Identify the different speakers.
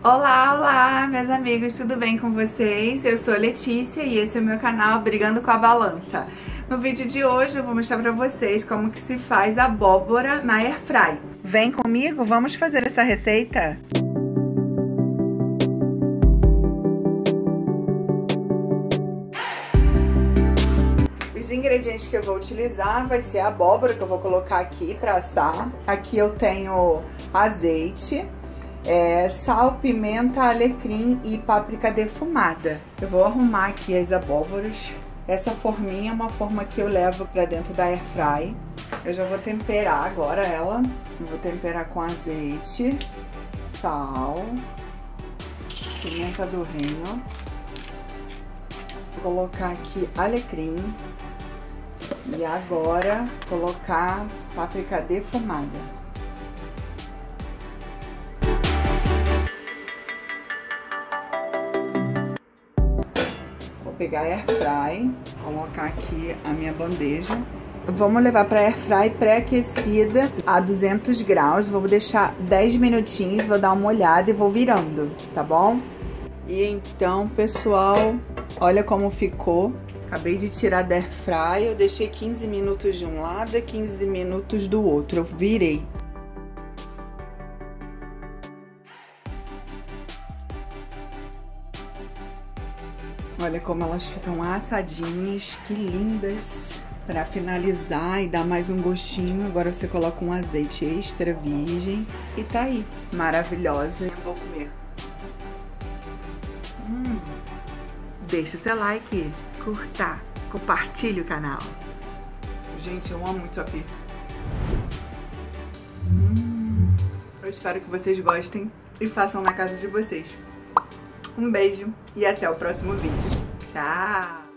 Speaker 1: Olá, olá, meus amigos, tudo bem com vocês? Eu sou Letícia e esse é o meu canal Brigando com a Balança. No vídeo de hoje eu vou mostrar pra vocês como que se faz abóbora na Airfry. Vem comigo, vamos fazer essa receita? Os ingredientes que eu vou utilizar vai ser a abóbora que eu vou colocar aqui pra assar. Aqui eu tenho azeite, sal, pimenta, alecrim e páprica defumada. Eu vou arrumar aqui as abóboras. Essa forminha é uma forma que eu levo pra dentro da Airfry. Eu já vou temperar agora ela. Eu vou temperar com azeite, sal, pimenta do reino. Vou colocar aqui alecrim. E agora colocar páprica defumada. Vou pegar a Airfry, colocar aqui a minha bandeja. Vamos levar para a Airfry pré-aquecida a 200 graus. Vou deixar 10 minutinhos, vou dar uma olhada e vou virando, tá bom? E então, pessoal, olha como ficou. Acabei de tirar da Airfry, eu deixei 15 minutos de um lado e 15 minutos do outro. Eu virei. Olha como elas ficam assadinhas, que lindas. Para finalizar e dar mais um gostinho, agora você coloca um azeite extra virgem e tá aí, maravilhosa. Eu vou comer. Deixa seu like, curta, compartilhe o canal. Gente, eu amo muito isso aqui. Eu espero que vocês gostem e façam na casa de vocês. Um beijo e até o próximo vídeo. Tchau!